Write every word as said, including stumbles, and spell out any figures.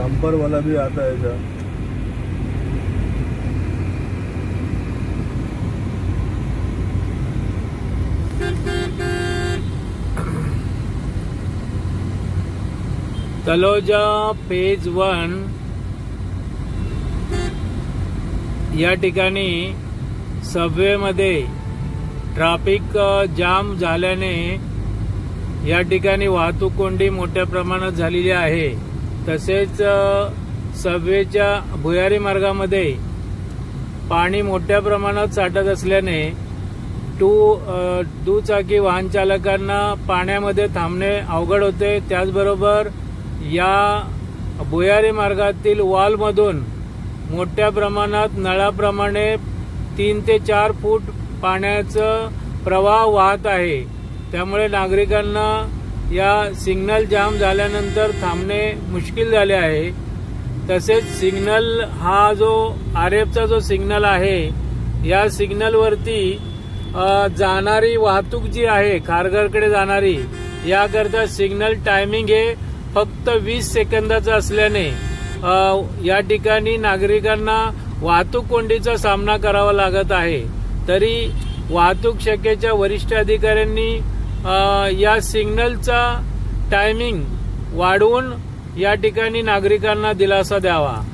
Dumper वाला भी आता है क्या? तलोजा फेज वन या ठिकाणी सबवे मध्ये ट्रॅफिक जाम झाल्याने या ठिकाणी वाहतूक कोंडी मोठ्या प्रमाणात झालेली आहे। तसेच सबवेच्या भुयारी मार्गामध्ये पाणी मोठ्या प्रमाणात साठत असल्याने टू दुचाकी वाहन चालकांना पाण्यामध्ये थांबणे अवघड होते। त्याचबरोबर या भुयारी मार्गातील वॉलमधून मोठ्या प्रमाणात नळाप्रमाणे तीन ते चार फूट पाण्याचा प्रवाह वाहत आहे। त्यामुळे नागरिकांना या सिग्नल जाम झाल्यानंतर थांबणे मुश्किल झाले आहे। तसेच सिग्नल हा जो आरएफचा जो सिग्नल आहे या सिग्नलवरती जाणारी वाहतूक जी आहे खारघरकडे जाणारी याकरता सिग्नल टायमिंग हे फक्त वीस सेकंदाचा असल्याने या ठिकाणी नागरिकांना वाहतूक कोंडीचा सामना करावा लागत आहे। तरी वाहतूक शाखेच्या वरिष्ठ अधिकाऱ्यांनी या सिग्नलचा टायमिंग वाढवून या ठिकाणी नागरिकांना दिलासा द्यावा।